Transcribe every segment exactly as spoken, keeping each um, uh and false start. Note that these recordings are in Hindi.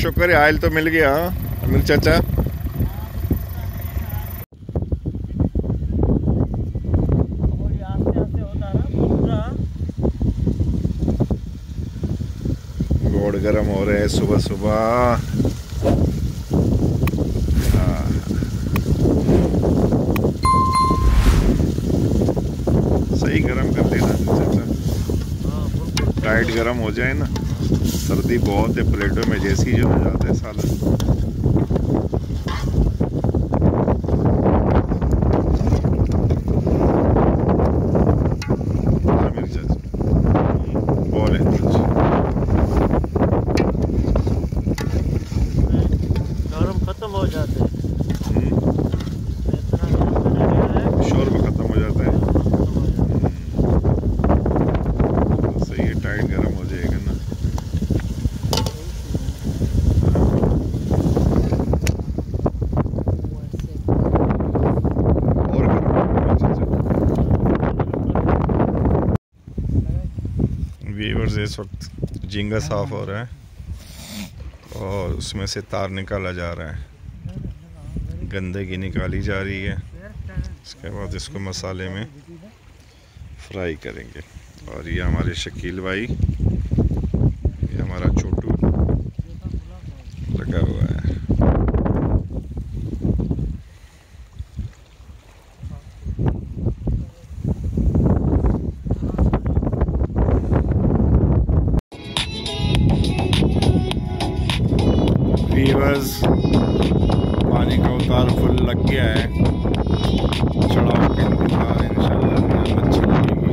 शुक्र है आयल तो मिल गया अमीर चाचा। रोड गर्म हो रहे हैं सुबह सुबह। सही गर्म कर देना चाचा, टाइट गर्म हो जाए ना। सर्दी बहुत है, प्लेटों में जैसी जो हो जाता है सालन। व्यूअर्स इस वक्त झींगा साफ हो रहा है और उसमें से तार निकाला जा रहा है, गंदगी निकाली जा रही है। इसके बाद इसको मसाले में फ्राई करेंगे। और ये हमारे शकील भाई, ये हमारा छोटू लगा हुआ है। पानी का उतार फुल लग गया है, चढ़ाव के इंतजार इंशाल्लाह अच्छी लगेगी।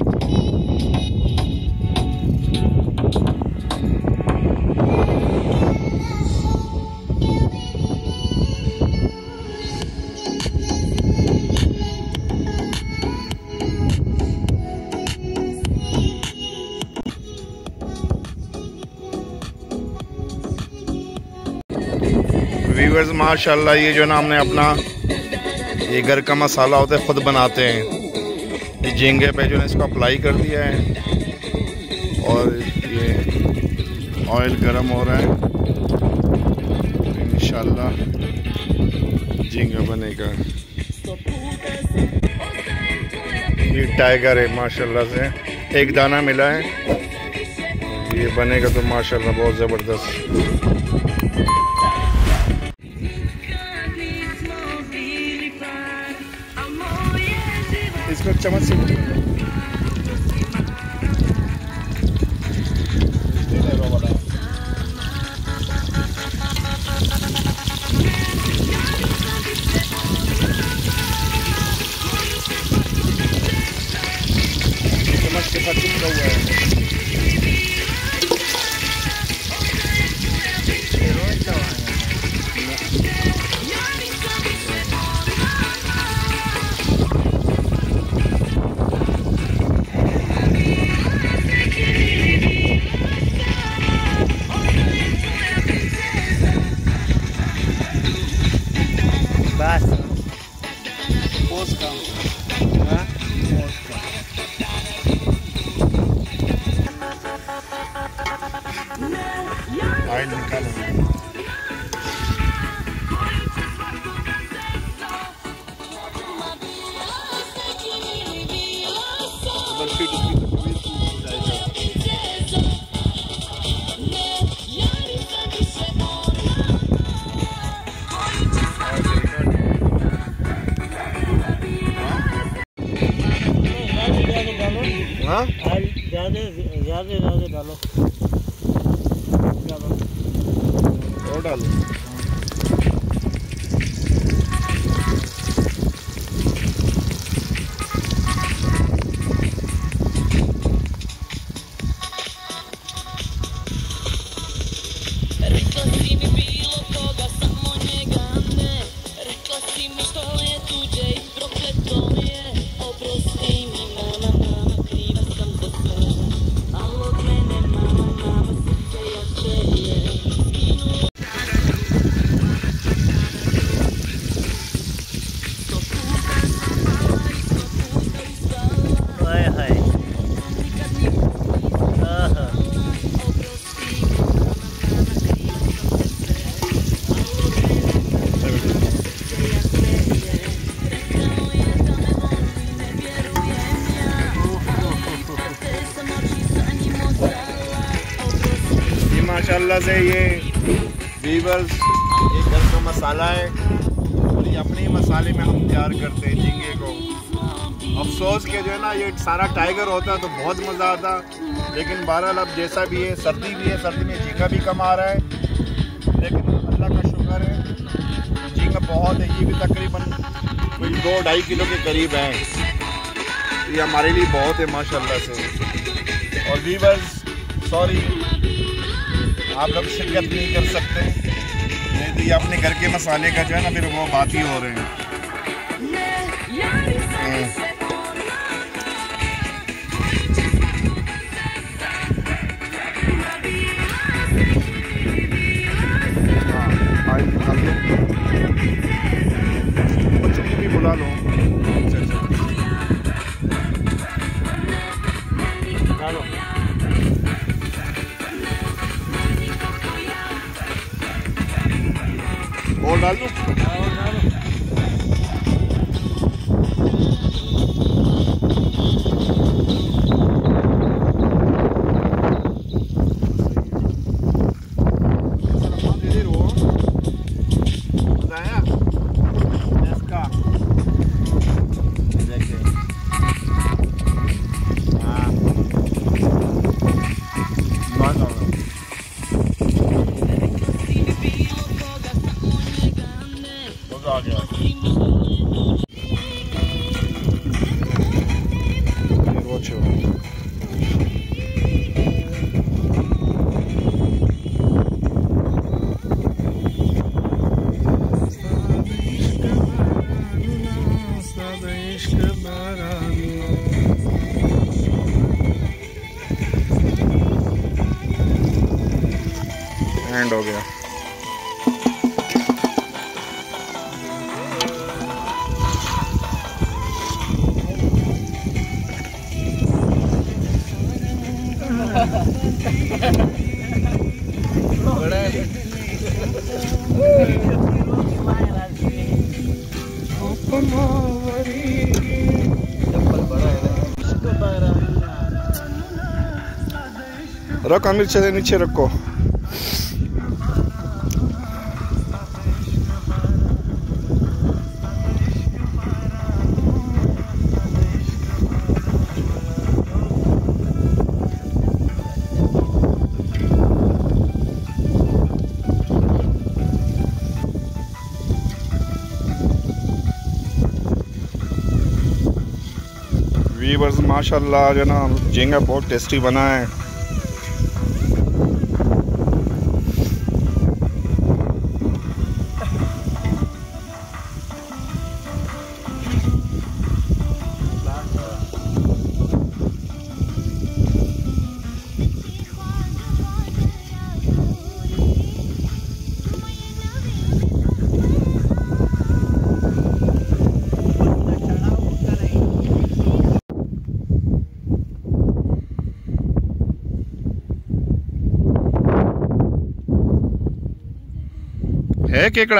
व्यूअर्स माशाल्लाह, ये जो ना हमने अपना ये घर का मसाला होता है खुद बनाते हैं। ये झींगे पे जो है इसको अप्लाई कर दिया है और ये ऑयल गरम हो रहा है। इंशाल्लाह झींगा बनेगा। ये टाइगर है माशाल्लाह से, एक दाना मिला है। ये बनेगा तो माशाल्लाह बहुत ज़बरदस्त। इसको चम्मच से चम्मच के साथ चिपका हुआ है। ऑयल निकालो। हाँ ज़्यादा ज़्यादा ज़्यादा डालो और डालो। माशाल्लाह से ये वीवर्स ये घर का मसाला है और ये अपने ही मसाले में हम तैयार करते हैं झींगे को। अफसोस के जो है ना ये सारा टाइगर होता तो बहुत मज़ा आता, लेकिन बहरहाल अब जैसा भी है, सर्दी भी है, सर्दी में झींगा भी कम आ रहा है, लेकिन अल्लाह का शुक्र है झींगा बहुत है। ये भी तकरीबन कोई दो ढाई किलो के करीब है, ये हमारे लिए बहुत है माशाल्लाह से। और वीवर्स सॉरी आप लोग शिरकत नहीं कर सकते, नहीं तो ये अपने घर के मसाले का जो है ना फिर वो बात ही हो रहे हैं। बच्चों को भी बुला लो। अच्छा अच्छा डालो। और डाल दो। आ गया एंड हो गया। रखो अमीर, चले नीचे रखो। वीवर्स माशाल्लाह जो ना झींगा बहुत टेस्टी बना है। है केकड़ा?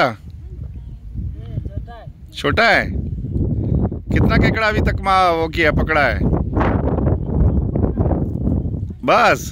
छोटा है। कितना केकड़ा अभी तक माँ वो किया पकड़ा है? बस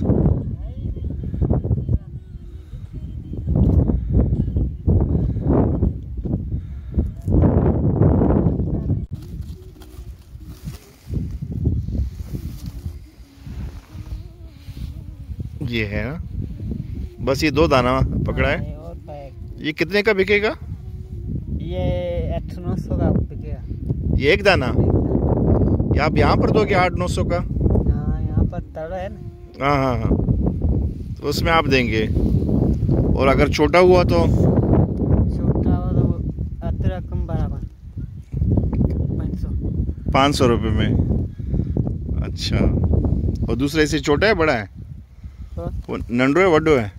ये है ना, बस ये दो दाना पकड़ा है। ये कितने का बिकेगा? ये आठ नौ सौ का बिकेगा। ये एक दाना? ये आप यहाँ पर दोगे आठ नौ सौ का? हाँ यहाँ पर तड़ा है ना। हाँ हाँ हाँ, तो उसमें आप देंगे। और अगर छोटा हुआ तो? छोटा हुआ तो अतरा कम बराबर पाँच सौ पाँच सौ रुपये में। अच्छा, और दूसरे से छोटा है बड़ा है? तो? वो नंडो है वड्डो है?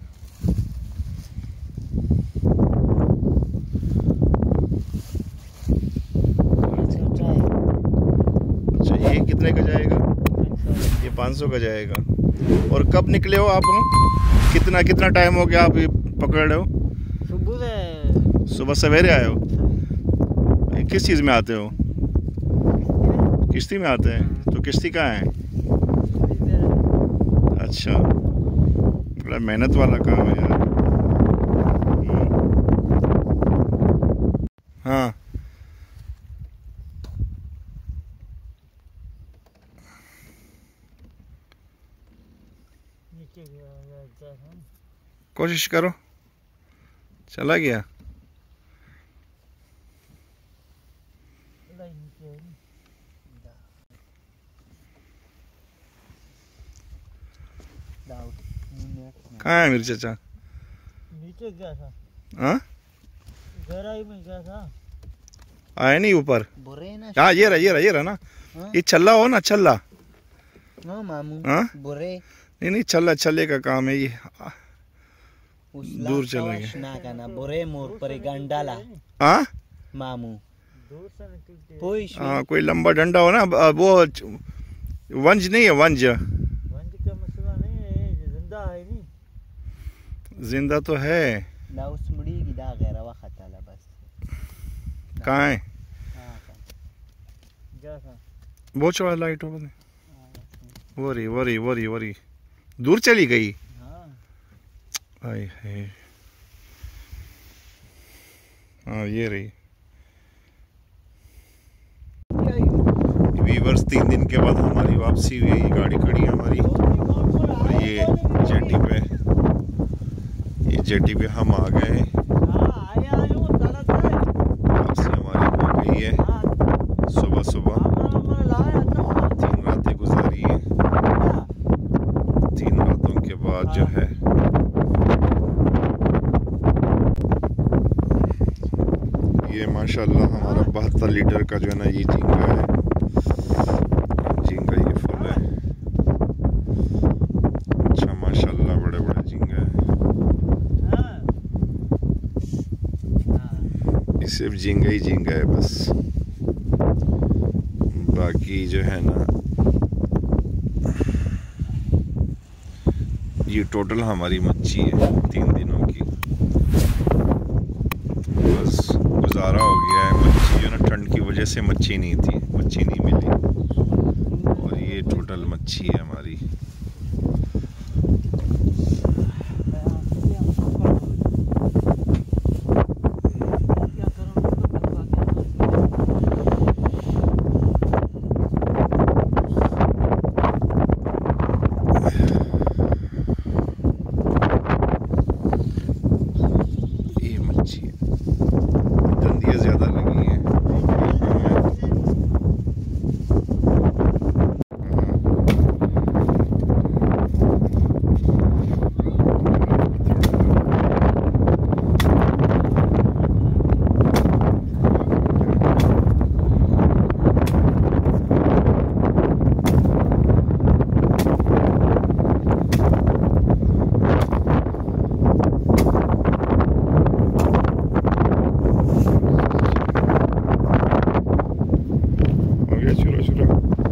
कितने का जाएगा? ये पाँच सौ का जाएगा। और कब निकले हो आप? कितना कितना टाइम हो गया आप ये पकड़ रहे हो? सुबह से। सुबह सवेरे आए हो? किस चीज़ में आते हो? किश्ती में आते हैं? तो किश्ती कहाँ है? अच्छा, बड़ा मेहनत वाला काम है यार। हाँ कोशिश करो। चला गया। कहाँ है मेरे चाचा? नीचे गया था। हाँ गहराई में गया था। आया नहीं ऊपर। बुरे ना। हाँ ये रहा ये रहा ये रहा ना। हाँ? ये छल्ला हो ना छल्ला। हाँ मामू। हाँ बुरे नहीं नहीं छल्ला छल्ले का काम है ये। दूर चले गए। ना कहना बुरे मोर पर गंडाला। हाँ मामू हाँ कोई लंबा डंडा हो ना। वो वंज नहीं है वंज। वंज का मसला नहीं है, जिंदा है नहीं। जिंदा तो है ना उस मुड़ी की दा गैर वा खताला बस। कहाँ है? हाँ जा था वो चौड़ा लाइट हो बने। वरी वरी वरी वरी दूर चली गई। हाय हाय हाँ ये रही। वीवर्स तीन दिन के बाद हमारी वापसी हुई। गाड़ी खड़ी है हमारी और ये जेटी पे ये जेटी पे हम आ गए। वापसी हमारी हो गई है। सुबह सुबह तीन रातें गुजारी हैं। तीन रातों के बाद जो है ये माशाल्लाह हमारा बहत्तर लीटर का जो है ना ये झींगा है। झींगा ये फुल है। अच्छा माशाल्लाह बड़े बड़े झींगा है। ये सिर्फ झींगा ही झींगा है बस। बाकी जो है ना ये टोटल हमारी मच्छी है तीन दिनों की। बस गुजारा हो गया है। मच्छी जो ना ठंड की वजह से मच्छी नहीं थी, मच्छी नहीं मिली और ये टोटल मच्छी है हमारी। ये मच्छी है। दंदियाँ ज़्यादा लगी हैं। शुरू शुरू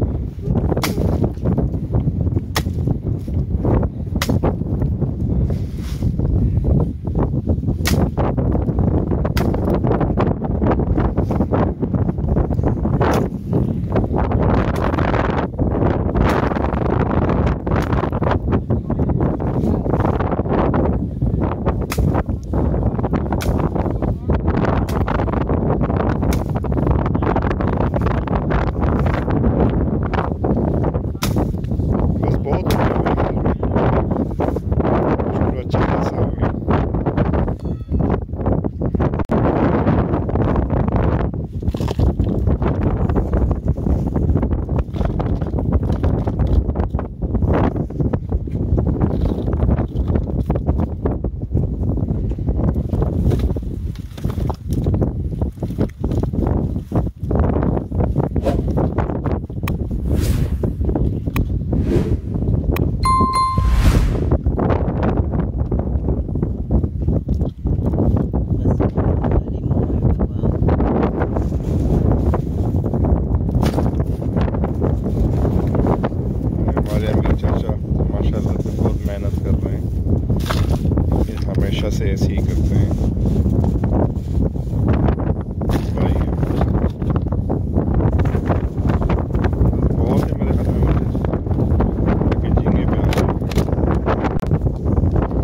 हमेशा से ऐसे ही करते हैं भाई। बहुत है मेरे ख्याल में झींगे पे।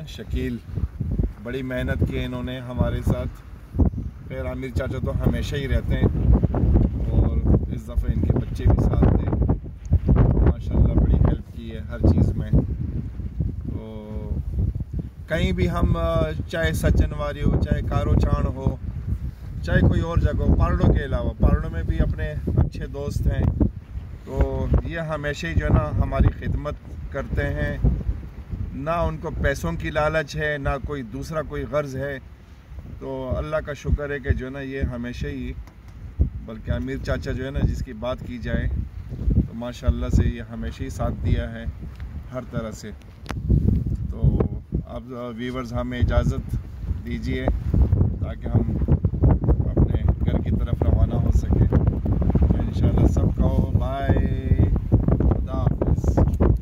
शकील, बड़ी मेहनत की है इन्होंने हमारे साथ। खैर आमिर चाचा तो हमेशा ही रहते हैं और इस दफ़े इनके बच्चे भी साथ थे, तो माशाल्लाह बड़ी हेल्प की है हर चीज़ में। तो कहीं भी हम, चाहे सचनवारी हो, चाहे कारोचाण हो, चाहे कोई और जगह हो, पार्डो के अलावा, पार्डो में भी अपने अच्छे दोस्त हैं, तो ये हमेशा ही जो है ना हमारी खिदमत करते हैं। ना उनको पैसों की लालच है, ना कोई दूसरा कोई गर्ज है। तो अल्लाह का शुक्र है कि जो है ना ये हमेशा ही, बल्कि आमिर चाचा जो है ना जिसकी बात की जाए तो माशाल्लाह से ये हमेशा ही साथ दिया है हर तरह से। तो अब व्यूवर्स हमें इजाज़त दीजिए ताकि हम अपने घर की तरफ रवाना हो सके। तो इंशाल्लाह सबको बाय, खुदा हाफिज़।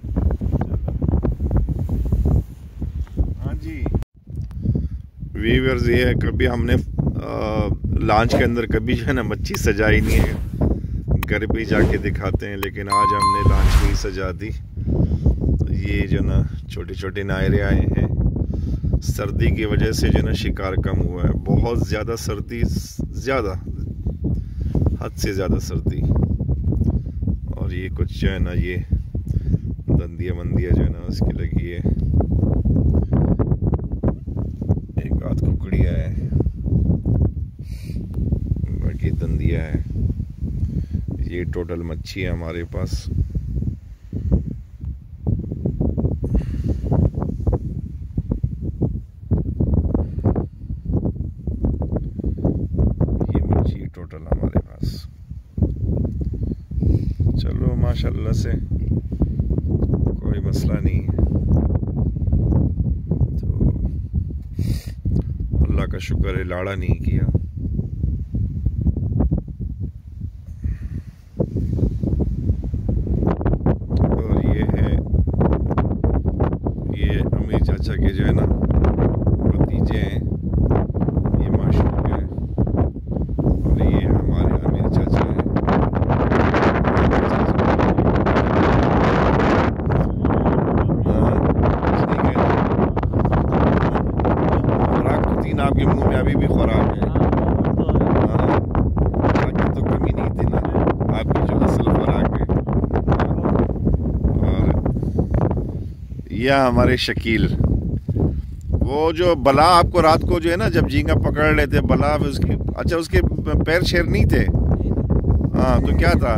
हाँ जी व्यूअर्स, ये है कभी हमने लॉन्च के अंदर कभी जो है ना मच्छी सजाई नहीं है, घर पे ही जाके दिखाते हैं, लेकिन आज हमने लॉन्च में ही सजा दी। तो ये जो ना छोटे छोटे नायरे आए हैं, सर्दी की वजह से जो ना शिकार कम हुआ है, बहुत ज़्यादा सर्दी, ज़्यादा हद से ज़्यादा सर्दी। और ये कुछ जो है ना ये दंदिया मंदिया जो है ना उसकी लगी है, एक आध कुकड़िया है, बाकी दंदिया है। ये टोटल मच्छी है हमारे पास। ये मच्छी टोटल हमारे पास। चलो माशाल्लाह से कोई मसला नहीं है। तो अल्लाह का शुक्र है लाड़ा नहीं किया। और ये है, ये अमीर चाचा के जो है ना भतीजे हैं, ये माशूक है। और ये हमारे अमीर चाचा हैं। आपके मुंह में अभी भी खुराक है, आपकी तो कमी नहीं थी ना, आपकी जो असल खुराक है। और यह हमारे शकील, वो जो बला आपको रात को जो है ना जब झींगा पकड़ लेते बला, उसकी अच्छा उसके पैर शेर नहीं थे, हाँ तो क्या था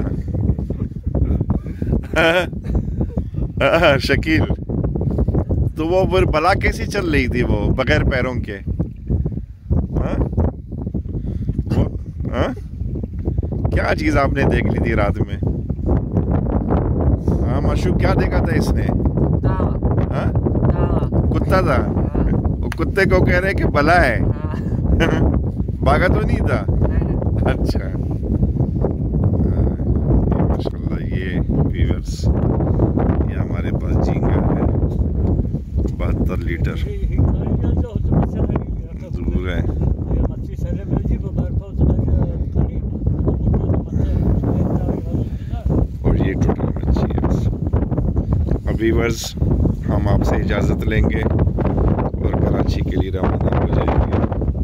शकील, तो वो फिर बला कैसी चल रही थी वो बगैर पैरों के? हाँ? वो, हाँ? क्या चीज आपने देख ली थी रात में? हाँ माशूक, क्या देखा था इसने? हाँ? कुत्ता था। वो कुत्ते को कह रहे कि बला है। भागा तो नहीं था? अच्छा, माशाल्लाह। ये व्यूअर्स, ये हमारे पास झींगा है, बहत्तर लीटर दूर है। और ये टोटल मच्छी है बस। अब व्यूअर्स हम आपसे इजाज़त लेंगे और कराची के लिए रवाना हो जाएंगे।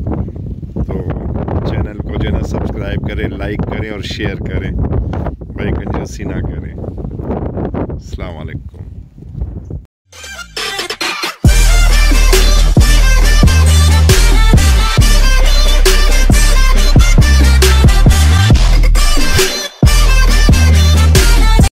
तो चैनल को जो है ना सब्सक्राइब करें, लाइक करें और शेयर करें, भाई कंजूसी ना करें। अस्सलाम वालेकुम।